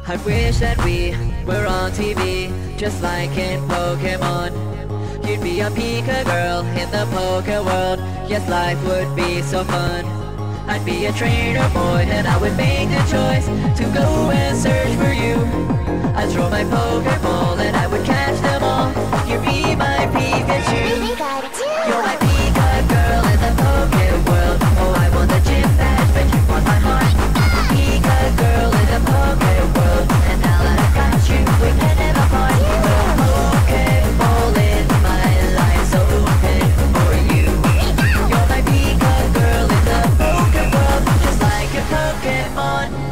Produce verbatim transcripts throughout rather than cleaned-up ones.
I wish that we were on T V, just like in Pokemon. You'd be a Pika girl in the Poke world. Yes, life would be so fun. I'd be a trainer boy and I would make the choice to go and search for you. I'd throw my Pokeball and I would catch them all. You'd be my Pikachu. You're my Pika girl in the Poke world. Oh, I want the gym badge, but you want my heart. Pika girl in the Poke world, and now that I got you, we can never part. The Pokeball in my life, so open for you. You're my Pika girl in the Poke world, just like a Pokemon.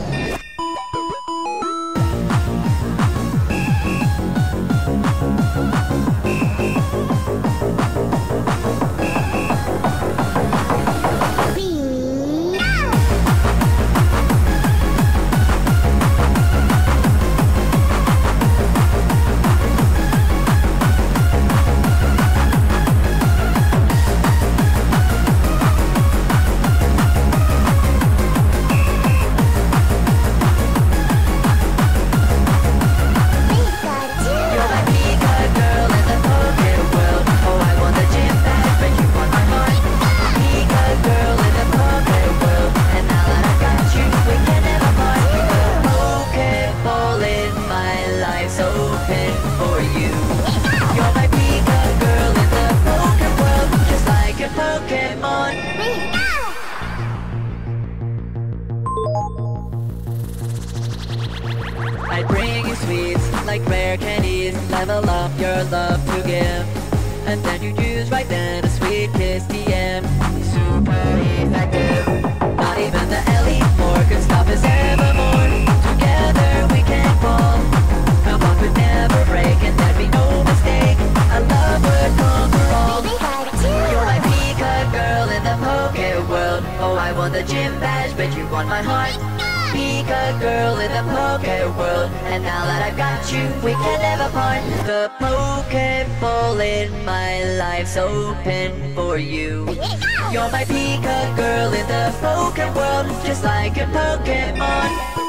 I'd bring you sweets like rare candies, level up your love to give. And then you'd use right then a sweet kiss T M. Super effective. Not even the elite four could stop us evermore. Together we can fall. Our bond would never break and there'd be no mistake. Our love would conquer all. You're my Pika girl in the Poke world. Oh, I want the gym badge, but you want my heart. Pika girl in the Poke world, and now that I've got you, we can never part. The Pokeball in my life's open for you. You're my Pika girl in the Poke world, just like a Pokemon.